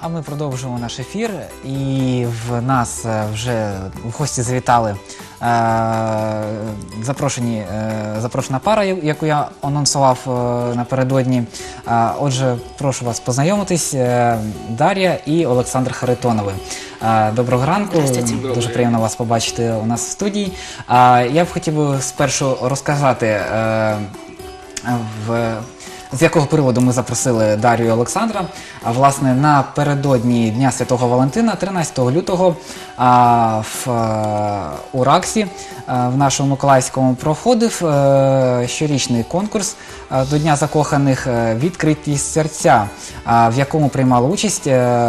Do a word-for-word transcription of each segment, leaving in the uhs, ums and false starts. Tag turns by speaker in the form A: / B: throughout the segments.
A: А ми продовжуємо наш ефір, і в нас е, вже в гості завітали е, запрошені, е, запрошена пара, яку я анонсував е, напередодні. Е, отже, прошу вас познайомитись. Е, Дар'я і Олександр Харитонови. Е, доброго ранку, дуже приємно вас побачити у нас в студії. Е, я б хотів би спершу розказати, е, в... з якого приводу ми запросили Дар'ю і Олександра. А, власне, напередодні Дня Святого Валентина, тринадцятого лютого, а, в, а, у РАКСі, а, в нашому Миколаївському, проходив а, щорічний конкурс а, до Дня закоханих а, «Відкриті серця», а, в якому приймали участь а,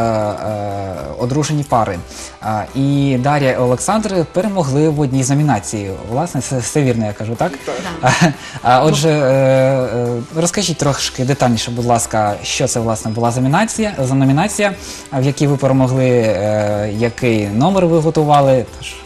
A: а, одружені пари. А, і Дар'я і Олександр перемогли в одній з номінацій. Власне, все, все вірно, я кажу, так?
B: Так.
A: А, а, отже, е, е, розкажіть трошки детальніше, будь ласка, що це, власне, була за номінація, за номінація, в якій ви перемогли, е, який номер ви готували? Тож...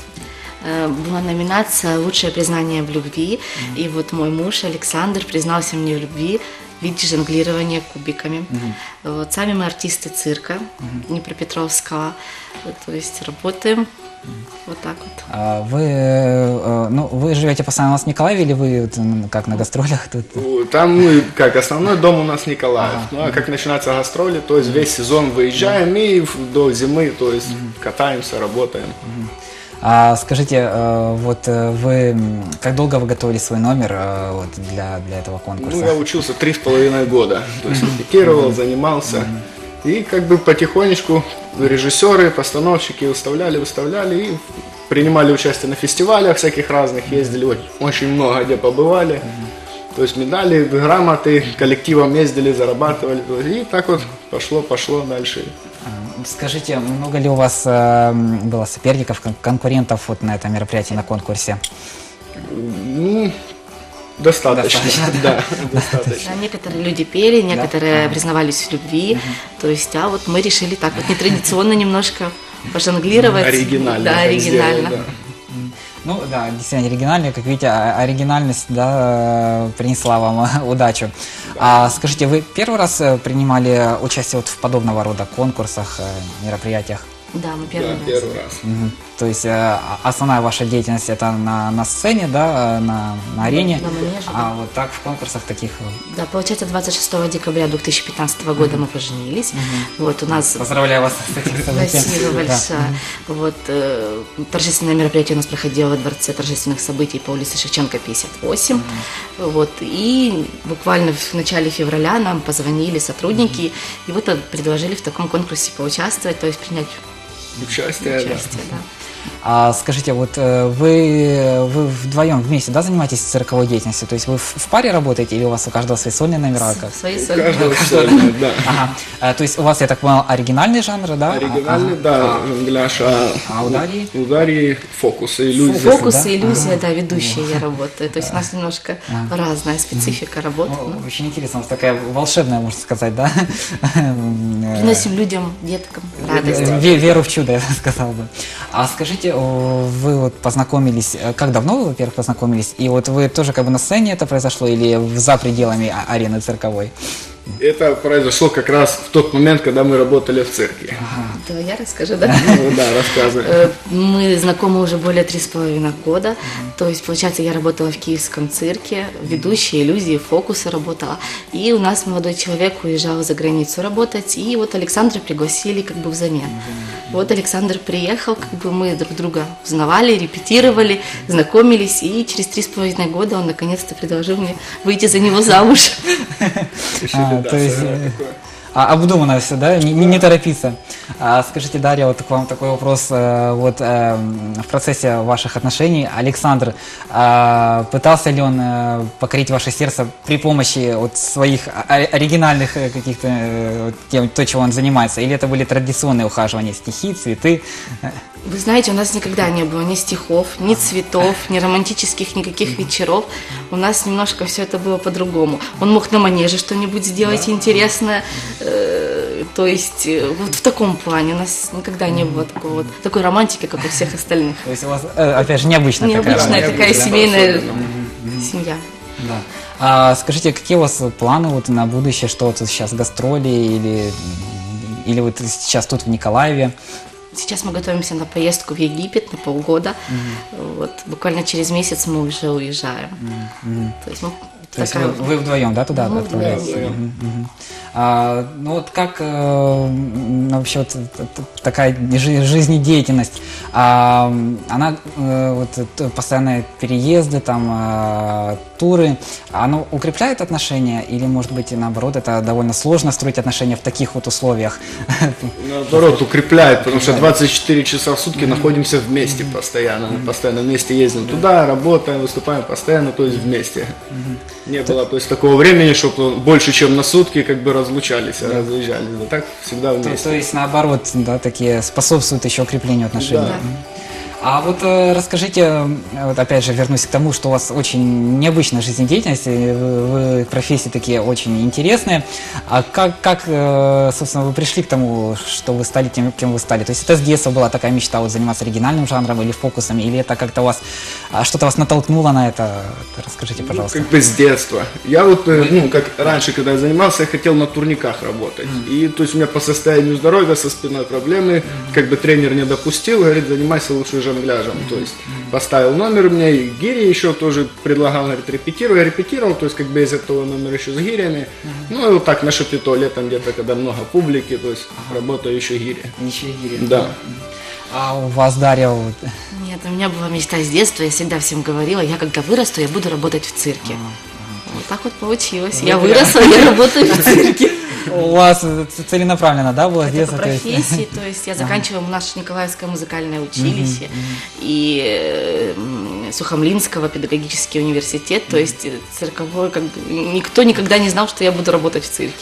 B: Была номинация «Лучшее признание в любви», mm-hmm. и вот мой муж Александр признался мне в любви в виде жонглирования кубиками. Mm-hmm. Вот, сами мы артисты цирка mm-hmm. Днепропетровского, то есть работаем mm-hmm. вот так вот.
A: А вы, ну, вы живете постоянно у нас в Николаеве или вы как на гастролях тут?
C: Там мы, как основной дом у нас Николаев, ага. Ну а как начинаются гастроли, то есть весь сезон выезжаем и до зимы, то есть mm-hmm. катаемся, работаем.
A: Mm-hmm. А скажите, вот вы, как долго вы готовили свой номер вот, для, для этого конкурса?
C: Ну, я учился три с половиной года, то есть репетировал, занимался. И как бы потихонечку режиссеры, постановщики выставляли, выставляли и принимали участие на фестивалях всяких разных, ездили очень много где побывали. То есть медали, грамоты, коллективом ездили, зарабатывали. И так вот пошло, пошло дальше.
A: Скажите, много ли у вас э, было соперников, конкурентов вот на этом мероприятии, на конкурсе?
C: Ну, достаточно.
A: Достаточно,
C: да. Достаточно.
B: Да, некоторые люди пели, некоторые
A: да?
B: признавались в любви. Угу. То есть, а вот мы решили так вот нетрадиционно немножко пожонглировать.
C: Оригинально.
B: Да, оригинально.
C: Сделать, да.
A: Ну да, действительно оригинально, как видите, оригинальность, да, принесла вам удачу. Да. А скажите, вы первый раз принимали участие вот в подобного рода конкурсах, мероприятиях?
B: Да, мы первый
C: да,
B: раз.
C: первый раз.
A: Угу. То есть э, основная ваша деятельность это на, на сцене, да, на, на арене,
B: на манеже,
A: а
B: да.
A: вот так в конкурсах таких...
B: Да, получается, двадцать шестого декабря две тысячи пятнадцатого года угу. мы поженились. Угу. Вот у нас...
A: Поздравляю вас с этим событием.
B: Спасибо большое. Да. Вот, э, торжественное мероприятие у нас проходило во Дворце торжественных событий по улице Шевченко, пятьдесят восемь. Угу. Вот, и буквально в начале февраля нам позвонили сотрудники, угу. и вот предложили в таком конкурсе поучаствовать, то есть принять
C: Участие,
B: участие
C: да.
B: да.
A: А скажите, вот вы, вы вдвоем вместе, да, занимаетесь цирковой деятельностью? То есть вы в, в паре работаете или у вас у каждого свои сольные номера? Как?
B: Свои
C: У
B: сольные.
C: каждого сольные, да.
A: Ага. А, то есть у вас, я так понял, оригинальный жанр, да?
C: Оригинальный,
A: а,
C: да,
A: а,
C: жонгляж, а,
A: а у Дарьи?
C: У Дарьи фокусы, иллюзии.
B: Фокусы,
A: да?
B: иллюзия,
A: Ага.
B: да, ведущая я работаю. То есть у нас немножко
A: ага.
B: разная специфика работы.
A: Ну,
B: но...
A: Очень интересно, у вас такая волшебная, можно сказать, да?
B: Приносим людям, деткам радость.
A: Ве- Веру в чудо, я сказал бы. А скажите, вы вот познакомились, как давно вы, во-первых, познакомились? И вот вы тоже как бы на сцене это произошло или за пределами а- арены цирковой?
C: Это произошло как раз в тот момент, когда мы работали в цирке.
A: Ага.
B: Да, я расскажу, да?
C: Ну да, рассказывай.
B: Э, Мы знакомы уже более три с половиной года. То есть, получается, я работала в Киевском цирке, ведущая, иллюзии, фокусы работала. И у нас молодой человек уезжал за границу работать, и вот Александра пригласили как бы взамен. Вот Александр приехал, как бы мы друг друга узнавали, репетировали, знакомились, и через три с половиной года он наконец-то предложил мне выйти за него замуж.
A: А, то есть, а, обдуманно все, да? Не, не, не торопиться. А, скажите, Дарья, вот к вам такой вопрос. э, Вот э, в процессе ваших отношений Александр, э, пытался ли он э, покорить ваше сердце при помощи вот своих о- оригинальных э, каких-то э, вот тем, то, чего он занимается? Или это были традиционные ухаживания, стихи, цветы?
B: Вы знаете, у нас никогда не было ни стихов, ни цветов, ни романтических никаких вечеров. У нас немножко все это было по-другому. Он мог на манеже что-нибудь сделать интересное. э, То есть э, вот в таком плане у нас никогда не было такого вот, такой романтики, как у всех остальных.
A: То есть у вас, э, опять же, необычная,
B: Необычная
A: такая,
B: такая
A: да?
B: семейная семья.
A: Да. А скажите, какие у вас планы вот на будущее, что вот сейчас гастроли или, или вот сейчас тут в Николаеве?
B: Сейчас мы готовимся на поездку в Египет на полгода. Вот, буквально через месяц мы уже уезжаем. То есть, мы
A: То есть
B: такая-
A: вы, вы вдвоем, да, туда
B: Мы
A: отправляетесь?
B: вдвоем.
A: Мгм, мгм. А, ну вот как э, м, вообще вот т- т- такая жи- жизнедеятельность, а, она э, вот т- постоянные переезды, там э, туры, оно укрепляет отношения или, может быть, и наоборот, это довольно сложно строить отношения в таких вот условиях?
C: Наоборот, укрепляет, потому что двадцать четыре часа в сутки находимся вместе постоянно. Мы постоянно вместе ездим туда, работаем, выступаем постоянно, то есть вместе. Не было, то есть, такого времени, чтобы больше, чем на сутки, как бы разлучались, а разъезжались. Да, так всегда
A: То,
C: вместе.
A: то есть, наоборот, да, такие способствуют еще укреплению отношений.
C: Да.
A: Мгм. А вот э, расскажите, э, вот опять же вернусь к тому, что у вас очень необычная жизнедеятельность, и вы, вы профессии такие очень интересные. А как, как, э, собственно, вы пришли к тому, что вы стали тем, кем вы стали? То есть это с детства была такая мечта вот, заниматься оригинальным жанром или фокусами, или это как-то вас, а, что-то вас натолкнуло на это? Расскажите, пожалуйста.
C: Ну, как бы с детства. Я вот, э, ну, как раньше, когда я занимался, я хотел на турниках работать. И, то есть, у меня по состоянию здоровья со спиной проблемы, как бы тренер не допустил, говорит, занимайся лучше жонгляжем. То есть, поставил номер мне, и гири еще тоже предлагал, говорит, репетируй. Я репетировал, то есть, как бы из этого номера еще с гирями. Ну, и вот так на шапито летом где-то, когда много публики, то есть, работаю еще гири.
A: Ничего.
C: Да.
A: А у вас, Дарья, вот,
B: Нет, у меня была мечта с детства, я всегда всем говорила, я когда вырасту, я буду работать в цирке. Вот так вот получилось. Я выросла, я работаю в цирке.
A: у вас ц- целенаправленно, да, было с
B: Это
A: детства?
B: по
A: то есть?
B: профессии, то есть я заканчивала наше Николаевское музыкальное училище и э, м, Сухомлинского педагогический университет, то есть э, цирковой, как бы, никто никогда не знал, что я буду работать в цирке.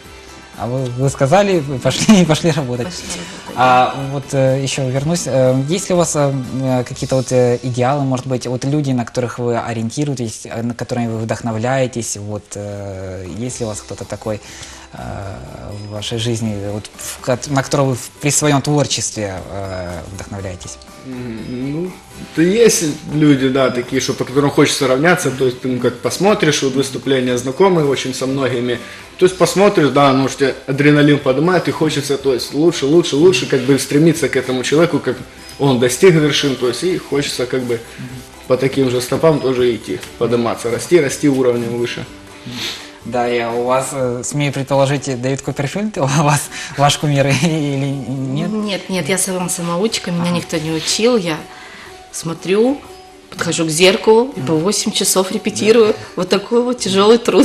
A: А вы, вы сказали, вы пошли и пошли работать.
B: Пошла работать.
A: А вот э, еще вернусь. Э, есть ли у вас э, э, какие-то вот э, идеалы, может быть, вот люди, на которых вы ориентируетесь, э, на которыми вы вдохновляетесь? Вот э, есть ли у вас кто-то такой э, в вашей жизни, вот, в ко- на которого вы в- при своем творчестве э, вдохновляетесь?
C: Ну, то есть люди, да, такие, что по которым хочется равняться, то есть ты, ну, как посмотришь, вот выступления знакомые очень со многими, то есть посмотришь, да, может, тебе адреналин поднимает, и хочется, то есть лучше, лучше, лучше, как бы стремиться к этому человеку, как он достиг вершин, то есть и хочется как бы по таким же стопам тоже идти, подниматься, расти, расти уровнем выше.
A: Да, я у вас, э, смею предположить, Дэвид Копперфильд, у вас ваш кумир или нет?
B: Нет, нет, я сама самоучка, меня никто не учил, я смотрю, подхожу к зеркалу и по восемь часов репетирую. Вот такой вот тяжелый труд.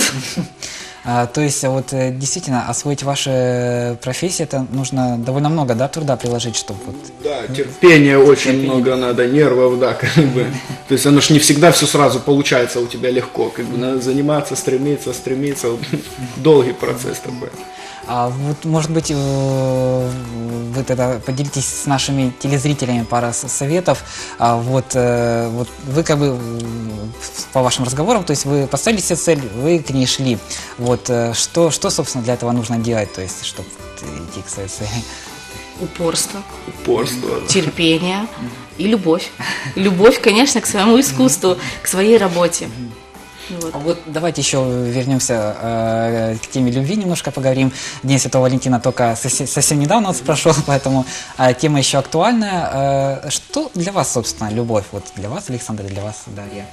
A: А, то есть вот э, действительно освоить ваши профессии, это нужно довольно много, да, труда приложить, чтобы вот...
C: Да, терпения очень много надо, нервов, да, как бы. То есть оно ж не всегда все сразу получается у тебя легко, как бы надо заниматься, стремиться, стремиться, вот, долгий процесс такой.
A: А вот, может быть, э, вы тогда поделитесь с нашими телезрителями пара с- советов. А вот, э, вот вы как бы м, по вашим разговорам, то есть вы поставили себе цель, вы к ней шли. Вот э, что, что, собственно, для этого нужно делать, то есть, чтобы идти к своей цели?
B: Упорство,
C: Упорство. да.
B: терпение и любовь. Любовь, конечно, к своему искусству, к своей работе. Вот.
A: А вот давайте еще вернемся э, к теме любви, немножко поговорим. День Святого Валентина только совсем, совсем недавно вот прошел, поэтому э, тема еще актуальная. Э, что для вас, собственно, любовь? Вот для вас, Александр, для вас, Дарья.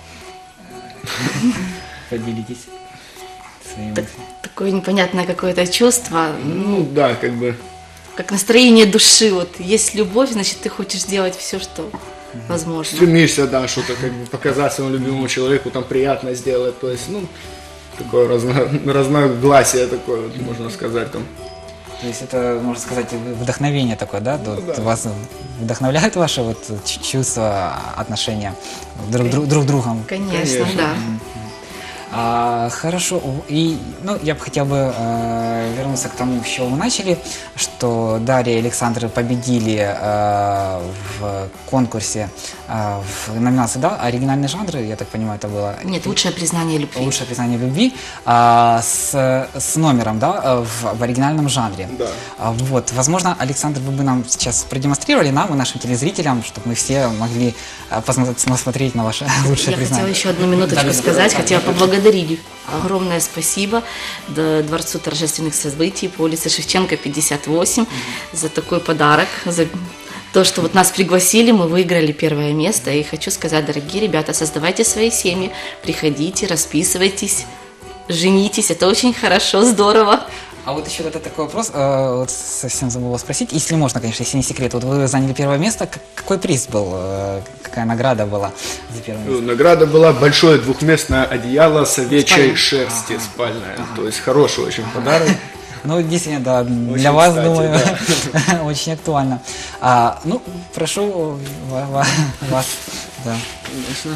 A: Поделитесь своими
B: Так-
A: мыслями.
B: такое непонятное какое-то чувство,
C: Ну да, как бы.
B: как настроение души. Вот есть любовь, значит, ты хочешь сделать все, что возможно.
C: Стремишься, да, что-то как бы показать своему любимому человеку, там приятно сделать, то есть, ну, такое разно, разногласие такое, вот, можно сказать, там.
A: То есть это, можно сказать, вдохновение такое, да? Вот вас вдохновляет ваше вот ч- чувство, отношения друг, друг, друг другом?
B: Конечно,
C: Конечно.
B: да.
A: А, хорошо, и ну, я бы хотел бы э, вернуться к тому, с чего мы начали, что Дарья и Александр победили э, в конкурсе э, в номинации, да, оригинальные жанры, я так понимаю, это было
B: Нет, лучшее признание любви.
A: лучшее признание любви а, с, с номером, да, э, в, в оригинальном жанре.
C: Да.
A: А, вот, возможно, Александр, вы бы нам сейчас продемонстрировали нам и нашим телезрителям, чтобы мы все могли э, посмотреть, посмотреть на ваше лучшее
B: Я хотела
A: признание.
B: еще одну минуточку
A: Да, да,
B: сказать,
A: да,
B: хотела
A: да.
B: поблагодарить поблагодарили. Огромное спасибо Дворцу торжественных событий по улице Шевченко, пятьдесят восемь, за такой подарок, за то, что вот нас пригласили, мы выиграли первое место. И хочу сказать, дорогие ребята, создавайте свои семьи, приходите, расписывайтесь, женитесь, это очень хорошо, здорово.
A: А вот еще это такой вопрос, э, вот совсем забыла спросить, если можно, конечно, если не секрет, вот вы заняли первое место, к- какой приз был, э, какая награда была за первое место?
C: Ну, награда была большое двухместное одеяло с овечьей
B: Спальное.
C: шерсти, спальное. То есть хороший очень подарок.
A: Ну, действительно, да, для
C: Очень
A: вас,
C: кстати,
A: думаю, очень актуально. А, ну, прошу ва- ва- вас, да.
C: Конечно.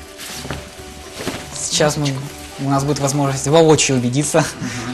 A: Сейчас мы, у нас будет возможность воочию убедиться.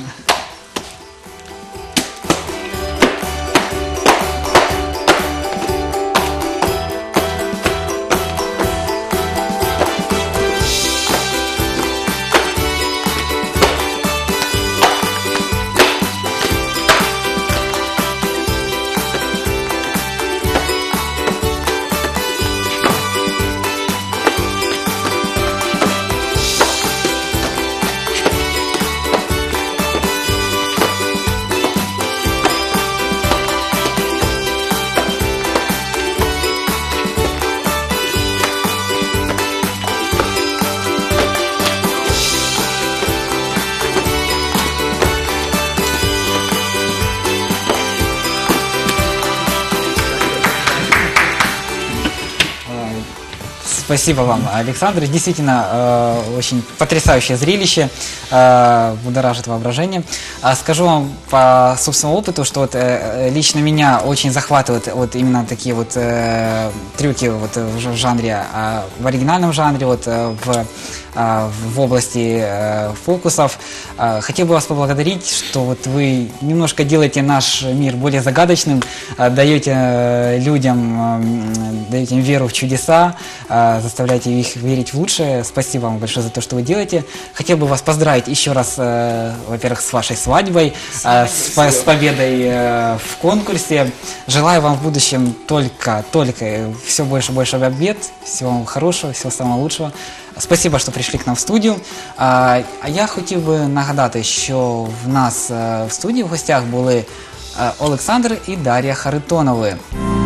A: Спасибо вам, Александр. Действительно, э, очень потрясающее зрелище, э, будоражит воображение. А скажу вам по собственному опыту, что вот, э, лично меня очень захватывают вот именно такие вот э, трюки вот в ж- в жанре, э, в оригинальном жанре, вот э, в, э, в области э, фокусов. Э, хотел бы вас поблагодарить, что вот вы немножко делаете наш мир более загадочным, э, даете э, людям, э, даете им веру в чудеса, э, заставляете их верить в лучшее. Спасибо вам большое за то, что вы делаете. Хотел бы вас поздравить еще раз, э, во-первых, с вашей свадьбой, э, с, по- с победой э, в конкурсе. Желаю вам в будущем только, только все больше и больше побед, всего вам хорошого, всего самого лучшего. Спасибо, що прийшли к нам в студію. А, а я хотів би нагадати, що в нас е, в студії в гостях були е, Олександр і Дар'я Харитонови.